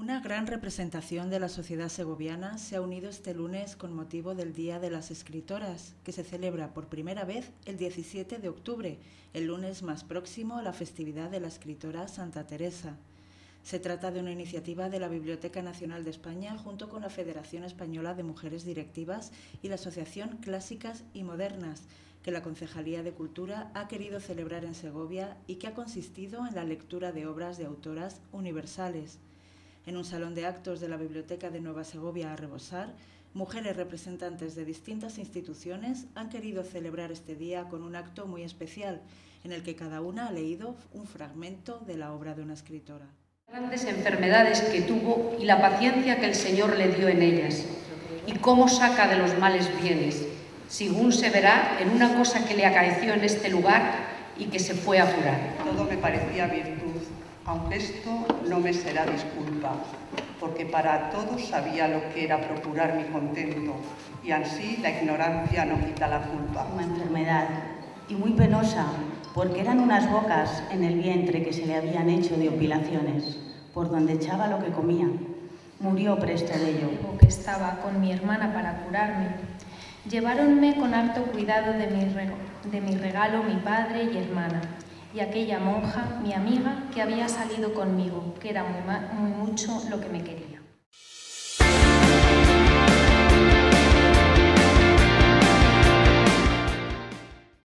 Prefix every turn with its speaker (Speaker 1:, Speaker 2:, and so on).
Speaker 1: Una gran representación de la sociedad segoviana se ha unido este lunes con motivo del Día de las Escritoras, que se celebra por primera vez el 17 de octubre, el lunes más próximo a la festividad de la escritora Santa Teresa. Se trata de una iniciativa de la Biblioteca Nacional de España junto con la Federación Española de Mujeres Directivas y la Asociación Clásicas y Modernas, que la Concejalía de Cultura ha querido celebrar en Segovia y que ha consistido en la lectura de obras de autoras universales. En un salón de actos de la Biblioteca de Nueva Segovia a Rebosar, mujeres representantes de distintas instituciones han querido celebrar este día con un acto muy especial, en el que cada una ha leído un fragmento de la obra de una escritora.
Speaker 2: Grandes enfermedades que tuvo y la paciencia que el Señor le dio en ellas, y cómo saca de los males bienes, según se verá en una cosa que le acaeció en este lugar y que se fue a curar.
Speaker 3: Todo me parecía virtud, aunque esto no me será disculpa, porque para todos sabía lo que era procurar mi contento, y así la ignorancia no quita la culpa.
Speaker 4: Una enfermedad, y muy penosa, porque eran unas bocas en el vientre que se le habían hecho de opilaciones, por donde echaba lo que comía. Murió presto de ello.
Speaker 5: Que estaba con mi hermana para curarme. Lleváronme con harto cuidado de mi regalo mi padre y hermana, y aquella monja, mi amiga, que había salido conmigo, que era muy mucho lo que me quería.